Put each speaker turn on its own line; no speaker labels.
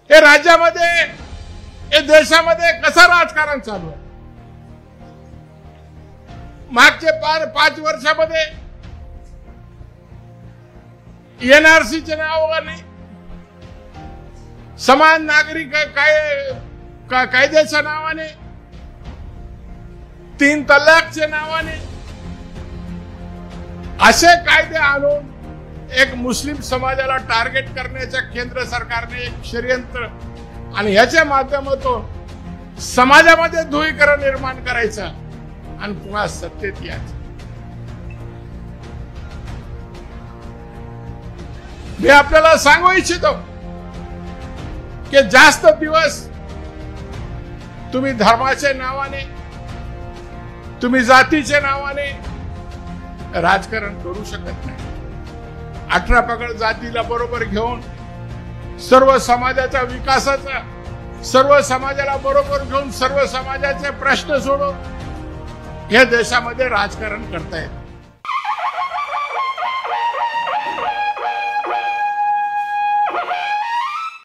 हे राज्यामध्ये हे देशामध्ये कसं राजकारण चालू आहे? मागचे 5 वर्षामध्ये एनआरसीच्या नावाने, समान नागरिक कायद्याच्या नावाने, 3 तलाकच्या नावाने असे कायदे आणून एक मुस्लिम समाजाला टार्गेट करण्याच्या केंद्र सरकारने एक षडयंत्र आणि याच्या माध्यमातून समाजामध्ये ध्रुवीकरण निर्माण करायचं आणि पुन्हा सत्तेत यायचं. मी आपल्याला सांगू इच्छितो की जास्त दिवस तुम्ही धर्माच्या नावाने, तुम्ही जातीच्या नावाने राजकारण करू शकत नाही. 18 पगड जातीला बरोबर घेऊन सर्व समाजाच्या विकासाचा, सर्व समाजाला बरोबर घेऊन सर्व समाजाचे प्रश्न सोडून या देशामध्ये राजकारण करता येत.